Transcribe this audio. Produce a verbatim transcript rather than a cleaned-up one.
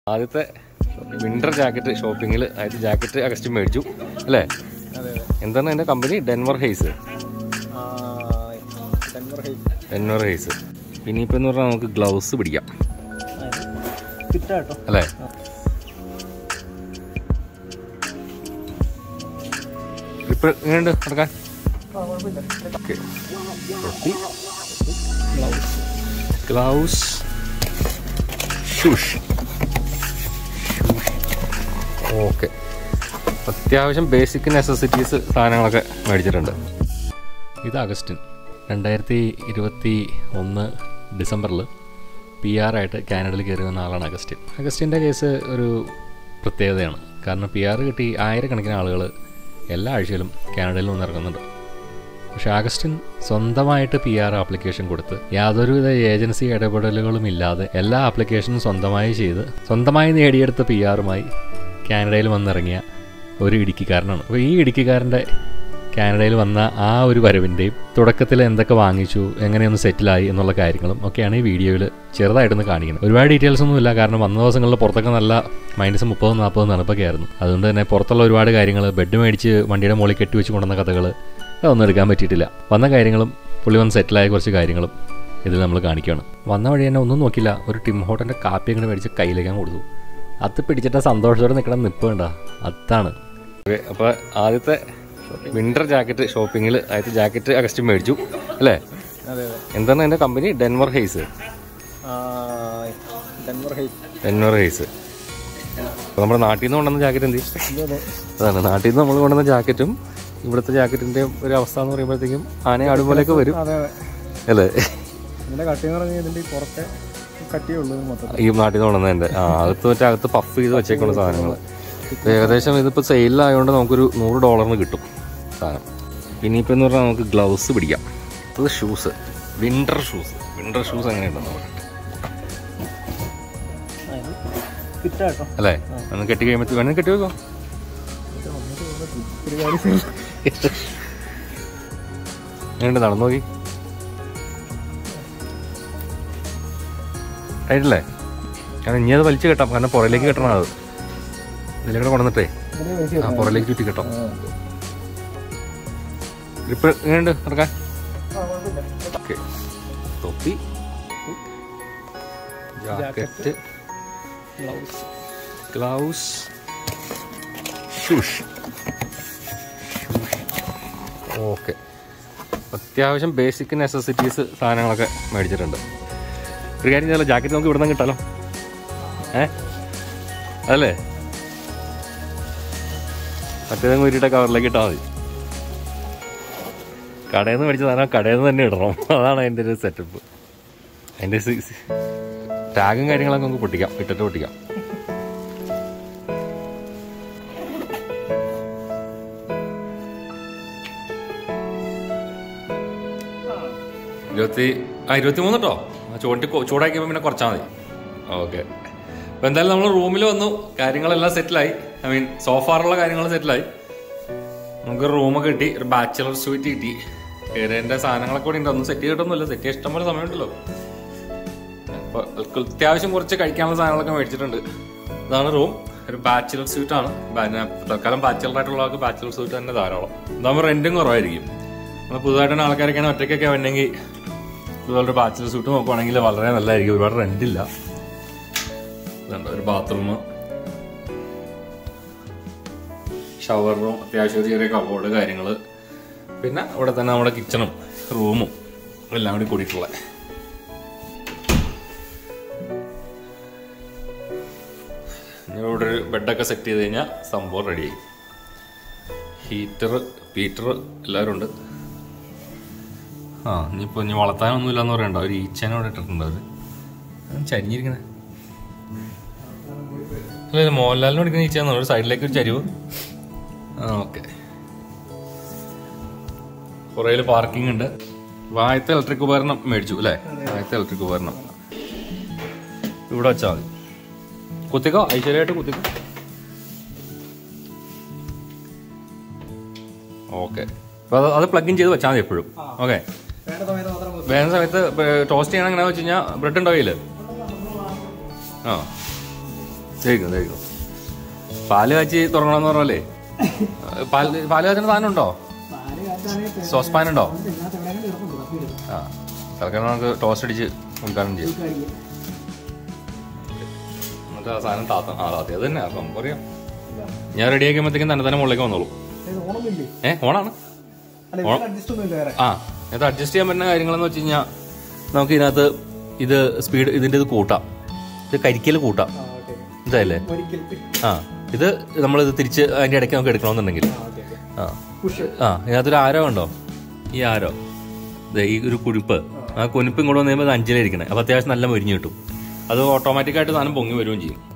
ആദ്യത്തെ winter jacket ഷോപ്പിങ്ങിൽ ആദ്യത്തെ jacket August മേടിച്ചു അല്ലേ? എന്താണ് അതിൻ്റെ കമ്പനി? Denver Hayes. Denver Hayes. പിന്നെ ഇപ്പം എന്ന് പറഞ്ഞാൽ നമുക്ക് ഗ്ലൗസ് പിടിക്കാം അല്ലേ? ഇപ്പം എങ്ങനെയുണ്ട് നടക്കാൻ? Okay, gloves, shoes. ഓക്കെ, അത്യാവശ്യം ബേസിക് നെസസിറ്റീസ് സാധനങ്ങളൊക്കെ മേടിച്ചിട്ടുണ്ട്. ഇത് അഗസ്റ്റിൻ രണ്ടായിരത്തി ഇരുപത്തി ഒന്ന് ഡിസംബറിൽ പി ആർ ആയിട്ട് കാനഡയിൽ കയറി വന്ന ആളാണ് അഗസ്റ്റിൻ. അഗസ്റ്റിൻ്റെ കേസ് ഒരു പ്രത്യേകതയാണ്. കാരണം പി ആർ കിട്ടി ആയിരക്കണക്കിന് ആളുകൾ എല്ലാ ആഴ്ചയിലും കാനഡയിൽ നിന്ന് ഇറങ്ങുന്നുണ്ട്. പക്ഷേ അഗസ്റ്റിൻ സ്വന്തമായിട്ട് പി ആർ ആപ്ലിക്കേഷൻ കൊടുത്ത് യാതൊരുവിധ ഏജൻസി ഇടപെടലുകളും ഇല്ലാതെ എല്ലാ ആപ്ലിക്കേഷനും സ്വന്തമായി ചെയ്ത് സ്വന്തമായി നേടിയെടുത്ത പി ആറുമായി കാനഡയിൽ വന്നിറങ്ങിയ ഒരു ഇടുക്കിക്കാരനാണ്. അപ്പോൾ ഈ ഇടുക്കിക്കാരൻ്റെ കാനഡയിൽ വന്ന ആ ഒരു വരവിൻ്റെയും തുടക്കത്തിൽ എന്തൊക്കെ വാങ്ങിച്ചു, എങ്ങനെയൊന്ന് സെറ്റിലായി എന്നുള്ള കാര്യങ്ങളും ഒക്കെയാണ് ഈ വീഡിയോയിൽ ചെറുതായിട്ടൊന്ന് കാണിക്കുന്നത്. ഒരുപാട് ഡീറ്റെയിൽസ് ഒന്നും ഇല്ല, കാരണം വന്ന ദിവസങ്ങളിൽ പുറത്തൊക്കെ നല്ല മൈനസ് മുപ്പതും നാൽപ്പതും തണുപ്പൊക്കെ ആയിരുന്നു. അതുകൊണ്ട് തന്നെ പുറത്തുള്ള ഒരുപാട് കാര്യങ്ങൾ, ബെഡ് മേടിച്ച് വണ്ടിയുടെ മുകളിൽ കെട്ടി വെച്ച് കൊണ്ടുവന്ന കഥകൾ അതൊന്നും എടുക്കാൻ പറ്റിയിട്ടില്ല. വന്ന കാര്യങ്ങളും പുള്ളി വന്ന് സെറ്റിലായ കുറച്ച് കാര്യങ്ങളും ഇതിൽ നമ്മൾ കാണിക്കുകയാണ്. വന്ന വഴി തന്നെ ഒന്നും നോക്കില്ല, ഒരു ടിം ഹോട്ടൻ്റെ കാപ്പി അങ്ങനെ മേടിച്ച് കയ്യിലേക്കാൻ കൊടുത്തു. അത് പിടിച്ചിട്ട് സന്തോഷത്തോടെ നിൽക്കണം നിൽപ്പ് വേണ്ട, അതാണ്. ഓക്കെ, അപ്പോൾ ആദ്യത്തെ വിന്റർ ജാക്കറ്റ് ഷോപ്പിങ്ങിൽ ആദ്യത്തെ ജാക്കറ്റ് അഗസ്റ്റ് മേടിച്ചു അല്ലേ? എന്താണ് അതിൻ്റെ കമ്പനി? Denver Hayes. Denver Hayes. അപ്പോൾ നമ്മുടെ നാട്ടിൽ നിന്ന് കൊണ്ടുവന്ന ജാക്കറ്റ് എന്ത്? അതാണ്, നാട്ടിൽ നിന്ന് നമ്മൾ കൊണ്ടുവന്ന ജാക്കറ്റും ഇവിടുത്തെ ജാക്കറ്റിൻ്റെ ഒരു അവസ്ഥ എന്ന് പറയുമ്പോഴത്തേക്കും ആന ആടുമ്പോഴേക്ക് വരും അല്ലേ? ഈ നാട്ടിൽ നിന്ന് കൊണ്ടുവന്നതിൻ്റെ ആ അകത്ത് മറ്റേ അകത്ത് പഫ് ചെയ്ത് വെച്ചേക്കുള്ള സാധനങ്ങൾ ഏകദേശം ഇതിപ്പോൾ സെയിലായതുകൊണ്ട് നമുക്കൊരു നൂറ് ഡോളറിന് കിട്ടും സാധനം. ഇനിയിപ്പോൾ എന്ന് പറഞ്ഞാൽ നമുക്ക് ഗ്ലൗസ് പിടിക്കാം. അത് shoes, winter shoes. Winter shoes എങ്ങനെയുണ്ടെന്ന് നോക്കട്ടെ അല്ലേ? ഒന്ന് കെട്ടി കഴിയുമ്പോൾ വേണമെങ്കിൽ കെട്ടി വെക്കോ. എങ്ങനെയുണ്ട് നടന്നു നോക്കി? ആയിട്ടില്ലേ? കാരണം ഇനി അത് വലിച്ചു കെട്ടാം, കാരണം പുറയിലേക്ക് കെട്ടണം. അത് ഇതിലേക്കൂടെ കൊണ്ടുവന്നിട്ടേ ആ പുറയിലേക്ക് ചുറ്റി കെട്ടാം. ഇപ്പം എങ്ങനെയുണ്ട് നടക്കാൻ? ഓക്കെ, തൊപ്പി, ജാക്കറ്റ്, ഗ്ലൗസ്, ഷൂഷ്. ഓക്കെ, അത്യാവശ്യം ബേസിക് നെസസിറ്റീസ് സാധനങ്ങളൊക്കെ മേടിച്ചിട്ടുണ്ട്. ഒരു കാര്യം ചെയ്താലോ, ജാക്കറ്റ് നമുക്ക് ഇവിടെ നിന്ന് കിട്ടാലോ? ഏ അതല്ലേ? മറ്റേതെങ്കിലും ഉരുട്ട കവറിലേക്ക് ഇട്ടാൽ മതി. കടയിൽ നിന്ന് മേടിച്ച സാധനം കടയിൽ നിന്ന് തന്നെ ഇടണം, അതാണ് അതിൻ്റെ ഒരു സെറ്റപ്പ്. അതിൻ്റെ ടാഗും കാര്യങ്ങളൊക്കെ നമുക്ക് പൊട്ടിക്കാം, ഇട്ടിട്ട് പൊട്ടിക്കാം. ഇരുപത്തി ആ ഇരുപത്തി മൂന്ന് കേട്ടോ. ചൂണ്ടി ചൂടാക്കിയപ്പോൾ പിന്നെ കുറച്ചാൽ മതി. ഓക്കെ, അപ്പോൾ എന്തായാലും നമ്മൾ റൂമിൽ വന്നു, കാര്യങ്ങളെല്ലാം സെറ്റിലായി. ഐ മീൻ സോഫാറുള്ള കാര്യങ്ങൾ സെറ്റിലായി. നമുക്ക് റൂമൊക്കെ കിട്ടി, ഒരു ബാച്ചിലർ സ്വീറ്റ് കിട്ടി. കയറേൻ്റെ സാധനങ്ങളൊക്കെ കൂടി ഉണ്ട്. ഒന്നും സെറ്റ് ചെയ്തിട്ടൊന്നുമില്ല, സെറ്റ് ചെയ്യാൻ ഇഷ്ടംപോലെ സമയമുണ്ടല്ലോ. അപ്പോൾ അത്യാവശ്യം കുറച്ച് കഴിക്കാനുള്ള സാധനങ്ങളൊക്കെ മേടിച്ചിട്ടുണ്ട്. ഇതാണ് റൂം, ഒരു ബാച്ചിലർ സ്വീറ്റ് ആണ്. തൽക്കാലം ബാച്ചിലറായിട്ടുള്ളവർക്ക് ബാച്ചിലർ സ്വീറ്റ് തന്നെ ധാരാളം. ഇതാകുമ്പോൾ റെൻറ്റും കുറവായിരിക്കും. നമ്മൾ പുതുതായിട്ടാണ് ആൾക്കാരൊക്കെയാണ് ഒറ്റയ്ക്കൊക്കെ വേണമെങ്കിൽ ഇതുപോലൊരു ബാച്ചിലർ സ്വീറ്റ് നോക്കുവാണെങ്കിൽ വളരെ നല്ലതായിരിക്കും. ഒരുപാട് റെൻറ്റില്ല. ഇതുണ്ട് ഒരു ബാത്റൂം, ഷവർ റൂം, അത്യാവശ്യം ചെറിയ കബോർഡ് കാര്യങ്ങൾ, പിന്നെ ഇവിടെ തന്നെ നമ്മുടെ കിച്ചണും റൂമും എല്ലാം കൂടി കൂടിയിട്ടുള്ള. ഇവിടെ ഒരു ബെഡൊക്കെ സെറ്റ് ചെയ്ത് കഴിഞ്ഞാൽ സംഭവം റെഡിയായി. ഹീറ്റർ, ഹീറ്റർ എല്ലാവരും ഉണ്ട്. ആ ഇനിയിപ്പോൾ ഇനി വളർത്താനൊന്നുമില്ല എന്ന് പറയണ്ട, ഒരു ഈച്ചേനെ ഇവിടെ ഇട്ടിട്ടുണ്ട്. അവർ ചരിഞ്ഞിരിക്കുന്നത് അല്ല, മോഹൻലാലിന് പഠിക്കുന്ന ഈച്ചയാന്ന്, ഒരു സൈഡിലേക്ക് ഒരു ചരിവ്. ആ ഓക്കെ, കുറേ പാർക്കിംഗ് ഉണ്ട്. വായത്തെ ഇലക്ട്രിക് ഉപകരണം മേടിച്ചു അല്ലേ? വായത്തെ ഇലക്ട്രിക് ഉപകരണം ഇവിടെ വെച്ചാൽ മതി. കുത്തിക്കോ, ഐശ്വര്യമായിട്ട് കുത്തിക്കോ. ഓക്കെ, അപ്പോൾ അത് അത് പ്ലഗ് ഇൻ ചെയ്ത് വെച്ചാൽ മതി എപ്പോഴും. ഓക്കെ, വേണ്ട സമയത്ത് ടോസ്റ്റ് ചെയ്യണം. എങ്ങനെയാണെന്ന് വെച്ച് കഴിഞ്ഞാൽ ബ്രെഡ് ഉണ്ടോ കയ്യിൽ? ആ കഴിക്കും കഴിക്കും പാല് കാച്ചി തുറങ്ങണമെന്ന് പറഞ്ഞല്ലേ? പാല് പാല് കാച്ചിന് സാധനം ഉണ്ടോ? സോസ് പാൻ ഉണ്ടോ? ആ തൽക്കാലം നമുക്ക് ടോസ്റ്റ് അടിച്ച് ഉദ്ഘാടനം ചെയ്യാം. എന്നിട്ട് ആ സാധനം താത്ത ആ താത്തി അത് തന്നെ അപ്പം പറയാം. ഞാൻ റെഡി ആക്കുമ്പോഴത്തേക്കും തന്നെ തന്നെ മുകളിലേക്ക് വന്നോളൂ. ഏഹ് ഓണാണ്. ആ ഇത് അഡ്ജസ്റ്റ് ചെയ്യാൻ പറ്റുന്ന കാര്യങ്ങളെന്ന് വെച്ച് കഴിഞ്ഞാൽ നമുക്ക് ഇതിനകത്ത് ഇത് സ്പീഡ് ഇതിൻ്റെ ഇത് കൂട്ടാം. ഇത് കരിക്കൽ കൂട്ടാം. ഇതല്ലേ? ആ ഇത് നമ്മളിത് തിരിച്ച് അതിൻ്റെ ഇടയ്ക്ക് നമുക്ക് എടുക്കണമെന്നുണ്ടെങ്കിൽ ആ ആ ഇതിനകത്തൊരു ആരോ ഉണ്ടോ? ഈ ആരോ ഇതേ ഈ ഒരു കുഴിപ്പ്, ആ കുനിപ്പ് ഇങ്ങോട്ട് വന്നു കഴിയുമ്പോൾ അത് അഞ്ചിലായിരിക്കണേ. അപ്പോൾ അത്യാവശ്യം നല്ല മൊരിഞ്ഞ് കിട്ടും. അത് ഓട്ടോമാറ്റിക്കായിട്ട് സാധനം പൊങ്ങി വരികയും ചെയ്യും.